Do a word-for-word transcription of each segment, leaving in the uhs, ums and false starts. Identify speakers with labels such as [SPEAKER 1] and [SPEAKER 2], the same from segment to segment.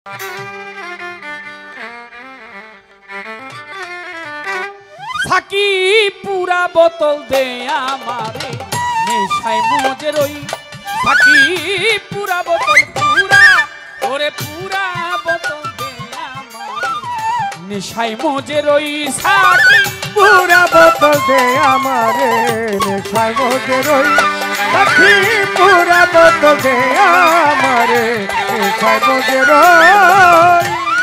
[SPEAKER 1] Psaki পুরা বোতল দে আমারে নেশায় মজে রই সাকি পুরা বোতল পুরা ওরে পুরা বোতল দে আমারে নেশায় মজে রই সাকি
[SPEAKER 2] পুরা বোতল দে আমারে নেশায় মজে রই সাকি পুরা বোতল দে আমারে নেশায় মজে রই।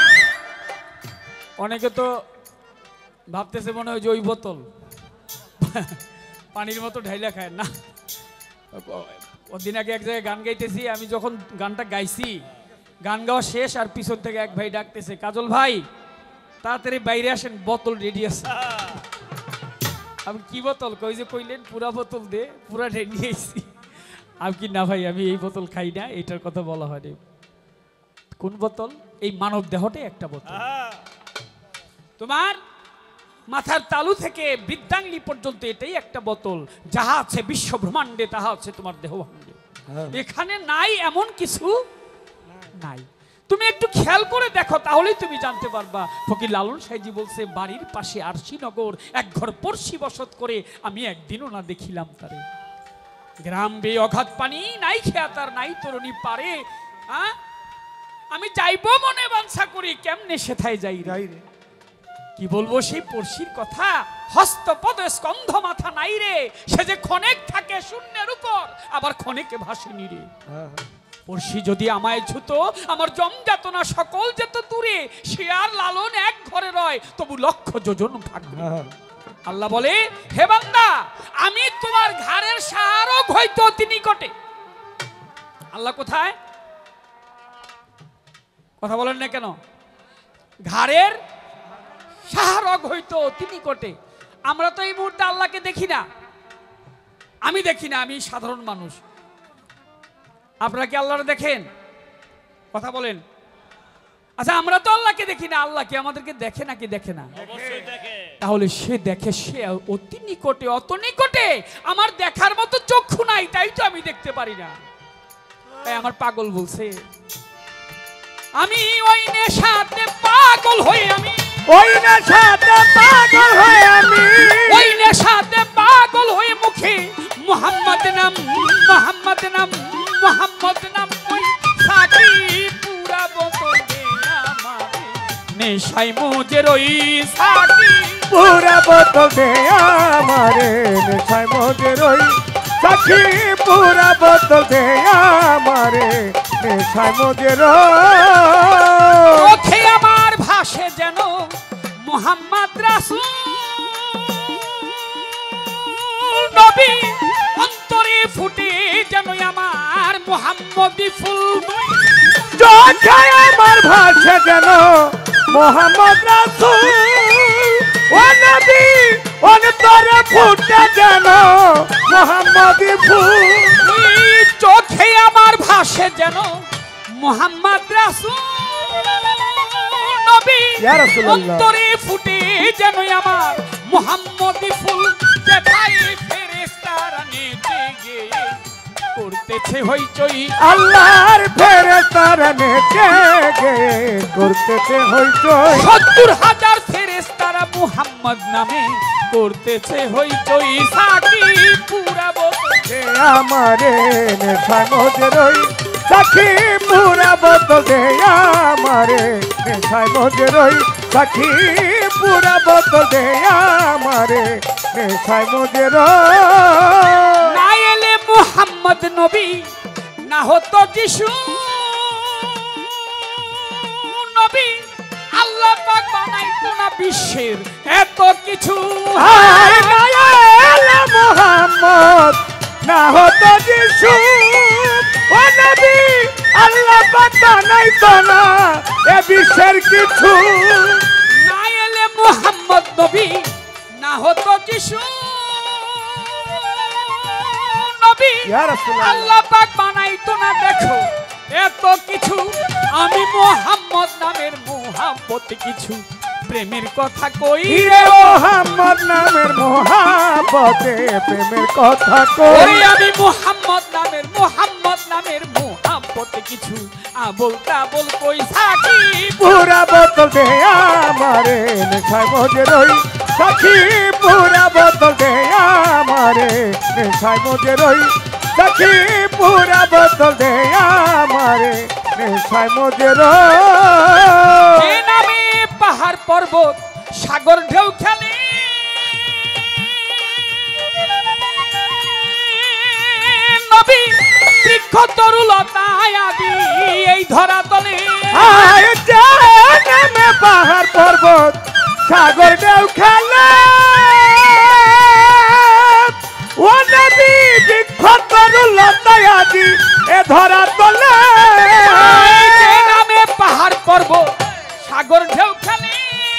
[SPEAKER 1] অনেকে তো ভাবতেছে মনে হয় যে ওই বোতল পানির মতো ঢাইলা খায় না। ওদিন আগে এক জায়গায় গান গাইতেছি, আমি যখন গানটা গাইছি গান গাওয়া শেষ আর পিছন থেকে এক ভাই ডাকতেছে, কাজল ভাই তাড়াতাড়ি বাইরে আসেন, বোতল রেডি আছে। আমি কি বোতল? কই যে কইলেন পুরা বোতল দে, পুরা রেডি আইছি। আমি কি না ভাই আমি এই বোতল খাই না, এটার কথা বলা হয়নি। কোন বোতল? এই মানব দেহটাই একটা বোতল। তোমার মাথার তালু থেকে বৃদ্ধাঙ্গলি পর্যন্ত এটাই একটা বোতল। যাহা আছে বিশ্ব ব্রহ্মাণ্ডে তাহা আছে তোমার দেহভাণ্ডে। এখানে নাই এমন কিছু নাই। তুমি একটু খেয়াল করে দেখো তাহলেই তুমি জানতে পারবা। ফকির লালন সাইজি বলছে, বাড়ির পাশে আরশিনগর এক ঘর পড়শি বসত করে আমি একদিনও না দেখিলাম তারে। গ্রাম বে অগাধ পানি নাই খেয়া তার নাই তরুণী পারে। হ্যাঁ আমি যাইবো মনে বাঞ্ছা করি, কেমনে সেথায় যাই রে। কি বলবো সেই পড়শির কথা? হস্তপদ স্কন্ধ মাথা নাই রে, সে যে ক্ষণেক থাকে শূন্যের উপর, আবার ক্ষণেকে ভাসেনি রে। পড়শি যদি আমায় ছুতো আমার জমযাতনা সকল যেত দূরে। সে আর লালন এক ঘরে রয় তবু লক্ষ যোজন ভাগ্য। আল্লাহ বলে, হে বান্দা আমি তোমার ঘাড়ের সাহারক হইতো অতি নিকটে। আল্লাহ কোথায়? কথা বলেন না কেন? ঘাড়ের সাহারক হইতো অতি নিকটে। আমরা তো এই মুহূর্তে আল্লাহকে দেখি না, আমি দেখি না, আমি সাধারণ মানুষ। আপনারা কি আল্লাহরে দেখেন? কথা বলেন। আচ্ছা আমরা তো আল্লাহকে দেখি না, আল্লাহ কি আমাদেরকে দেখে নাকি দেখে না?
[SPEAKER 3] অবশ্যই দেখে।
[SPEAKER 1] তাহলে সে দেখে, সে অতি নিকটে, অত নিকটে। আমার দেখার মতো চক্ষু নাই, তাই তো আমি দেখতে পারি না। তাই আমার পাগল বলছে, আমি ওই নেশাতে পাগল হই, আমি
[SPEAKER 2] ওই নেশাতে পাগল হই, আমি
[SPEAKER 1] ওই নেশাতে পাগল হয়ে মুখে মুহাম্মদ নাম, মুহাম্মদ নাম, মুহাম্মদ নাম ওই সাকি পুরা বোতল দে আমারে নেশায় মজে রই সাকি
[SPEAKER 2] পুরা বোতল দে আমারে নেশায় মজে রই সাকি পুরা বোতল দে আমারে নেশায় মজে রই।
[SPEAKER 1] চোখে আমার ভাসে যেন মুহাম্মদ রাসূল নবী, অন্তরে ফুটে যেন আমার মুহাম্মদি ফুল।
[SPEAKER 2] চোখে আমার ভাসে যেন মুহাম্মদ রাসূল ও নবী, অন্তরে ফুটে যেন মুহাম্মদি ফুল।
[SPEAKER 1] চোখে আমার ভাসে যেন মুহাম্মদ রাসূল নবী,
[SPEAKER 2] ইয়া রাসূলুল্লাহ।
[SPEAKER 1] অন্তরে ফুটে যেন আমার মুহাম্মদি ফুল। যেথায় ফেরেশতারা নেচে গেয়ে করতেছে হইচই,
[SPEAKER 2] আল্লাহর ফেরেশতারা নেচে গেয়ে করতেছে হইচই।
[SPEAKER 1] সত্তর হাজার ফেরেশতারা মুহাম্মদ নামে করতেছে হইচই। সাকি পুরা বোতল
[SPEAKER 2] দে আমারে নেশায় মজে রই সাকি পুরা বোতল দে আমারে নেশায় মজে রই সাকি পুরা বোতল দে আমারে নেশায় মজে রই।
[SPEAKER 1] না এলে মুহাম্মদ নবী, না হতো যিশু নবী, আল্লাহ পাক বানাইতো না বিশ্বের এত কিছু।
[SPEAKER 2] হায় না এলে মুহাম্মদ, না হতো যিশু ও নবী, আল্লাহ পাক বানাইতো না এ বিশ্বের কিছু।
[SPEAKER 1] না এলে মুহাম্মদ নবী, না হতো যিশু নবী,
[SPEAKER 2] ইয়া রাসূলুল্লাহ।
[SPEAKER 1] আল্লাহ পাক বানাইতো না দেখো এত কিছু। আমি মুহাম্মদ নামের মুহাব্বত কিছু প্রেমের কথা কই
[SPEAKER 2] হিরে মুহাম্মদ নামের মুহাব্বতে প্রেমের কথা কই।
[SPEAKER 1] ওই আমি মুহাম্মদ নামের মুহাম্মদ নামের মুহাব্বত কিছু আবল তাবল কই। সাকি
[SPEAKER 2] পুরা বোতল দে আমারে নেশায় মজে রই সাক্ষী পুরা বোতল দে আমারে নেশায় মজে রই সাক্ষী পুরা বোতল দে আমারে নেশায় মজে রই
[SPEAKER 1] নামে পাহাড় পর্বত সাগর ঢেউ খেলে নবী বৃক্ষ তরুলতা আদি এই ধরা তলে
[SPEAKER 2] আয় নামে পাহাড় পর্বত সাগর ঢেউ খেলে ও নবী বৃক্ষ তরুলতা আদি এ ধরা তলে
[SPEAKER 1] নামে পাহাড় পর্বত সাগর ঢেউ খেলে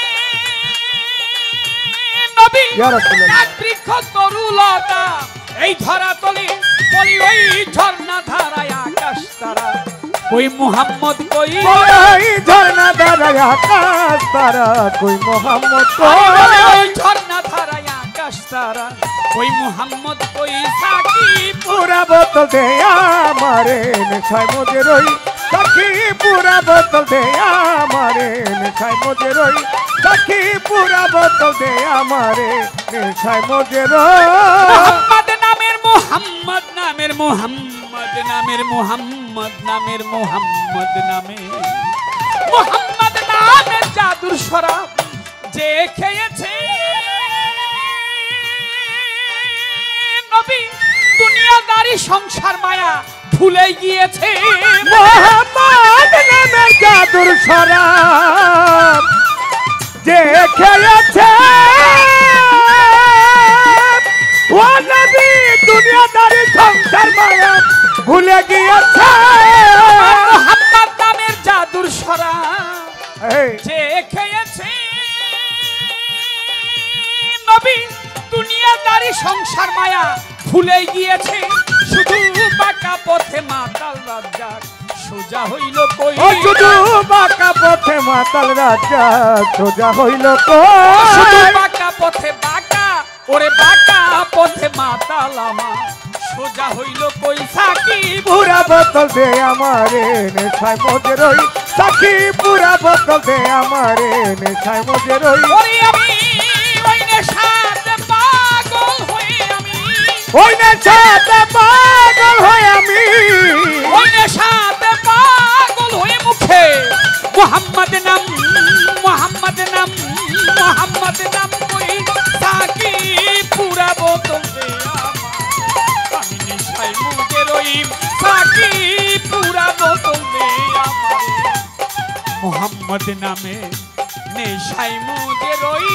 [SPEAKER 1] নবী বৃক্ষ তরুলতা এই ধরা তলে বলি ওই ঝর্ণা ধারায় আকাশ তারা কই মুহাম্মদ কই
[SPEAKER 2] ওই ঝর্ণা ধারায় আকাশ তারা কই মোহাম্মদ
[SPEAKER 1] ওই ঝর্ণা ধারায় আকাশ তারা কই মুহাম্মদ কই সাকিব
[SPEAKER 2] পুরা বোতল দে আমারে নেশায় মজে রই সাক্ষী পুরা বোতল দে আমারে নেশায় মজে রই সাক্ষী পুরা বোতল দে আমারে নেশায় মজে রই
[SPEAKER 1] মুহাম্মদ নামের মুহাম্মদ নামের মুহাম্মদ নামের মুহাম্মদ নামের মুহাম্মদ নামে মুহাম্মদ নামের জাদুর শরাব যে খেয়েছে নবী দুনিয়াদারি সংসার মায়া ভুলে গিয়েছে
[SPEAKER 2] মোহাম্মদ নামের জাদুর শরাব যে খেয়েছে ও নবী দুনিয়াদারি সংসার মায়া ভুলে গিয়েছে
[SPEAKER 1] মুহাম্মদ নামের জাদুর শরাব
[SPEAKER 2] এই
[SPEAKER 1] যে খেয়েছে নবী দুনিয়াদারি সংসার মায়া ভুলে গিয়েছে শুধু বাঁকা পথে মাতাল রাজ্জাক সোজা হইল কই
[SPEAKER 2] ও শুধু বাঁকা পথে মাতাল রাজা সোজা হইল
[SPEAKER 1] শুধু
[SPEAKER 2] কই
[SPEAKER 1] বাঁকা পথে বাঁকা ওরে বাঁকা পথে মাতাল আমার সোজা হইল কই সাকিব
[SPEAKER 2] পুরা বোতল দে আমারে নেশায় মজে রই সাক্ষী পুরা বোতল দে আমারে নেশায় মজে রই
[SPEAKER 1] ওরে আমি ওই নেশাতে পাগল হয়ে আমি
[SPEAKER 2] ওই নেশাতে পাগল হয়ে আমি
[SPEAKER 1] ওই নেশাতে পাগল হয়ে মুখে মুহাম্মদ নাম মুহাম্মদ নাম মুহাম্মদ নাম কই সাকিব পুরা বোতল দে আমার আমি নেশায় মুখে রইম সাকিব পুরা বোতল দে আমার মুহাম্মদ নামে নেশায় মুখে রই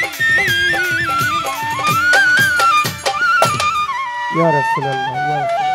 [SPEAKER 2] ইয়া রাসূলুল্লাহ ইয়া রাসূলুল্লাহ